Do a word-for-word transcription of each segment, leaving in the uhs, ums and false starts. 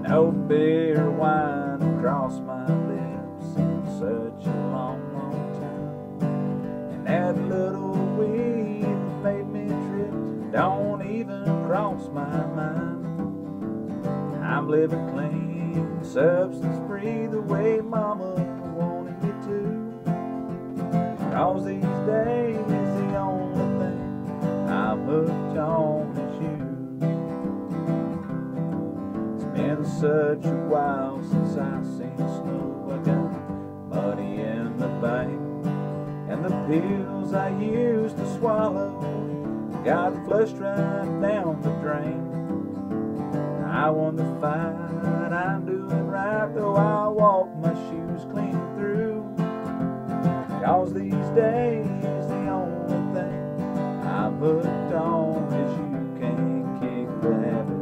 No beer or wine across my lips in such a long, long time. And that little weed that made me trip don't even cross my mind. I'm living clean, substance-free, the way Mama wanted me to. 'Cause these days the only thing I'm hooked on is you. Been such a while since I seen snow. I got money in the bank, and the pills I used to swallow got flushed right down the drain. I won the fight, I'm doing right, though I walk my shoes clean through. 'Cause these days the only thing I'm hooked on is you. Can't kick the habit,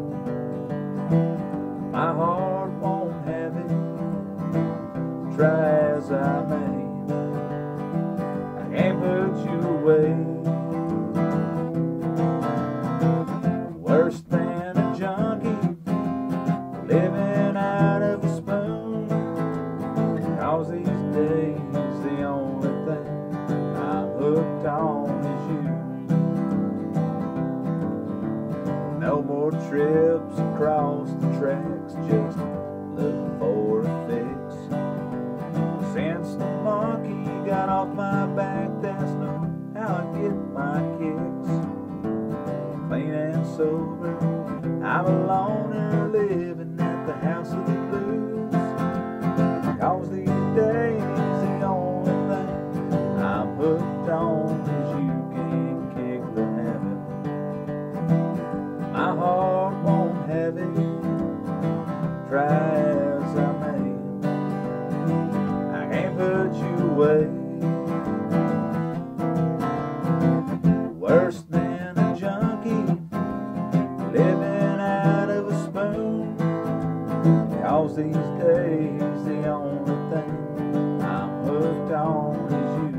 my heart won't have it, try as I may. I can't put you away. Worse than a junkie, living out of a spoon. 'Cause these days the only thing I'm hooked on is you. No more trips across the tracks, just looking for a fix. Since the monkey got off my back, that's not how I get my kicks. Clean and sober, I'm a loner living at the house of the blues. 'Cause these days the only thing I'm hooked on is you. Can't kick the habit, my heart won't have it, try as I may. I can't put you away. Worse than a junkie, living out of a spoon. 'Cause these days the only thing I'm hooked on is you.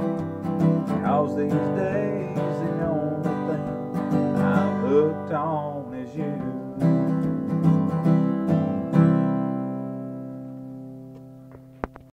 'Cause these days the only thing I'm hooked on